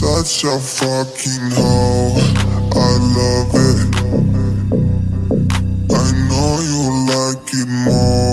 such a fucking hoe, I love it. I know you like it more.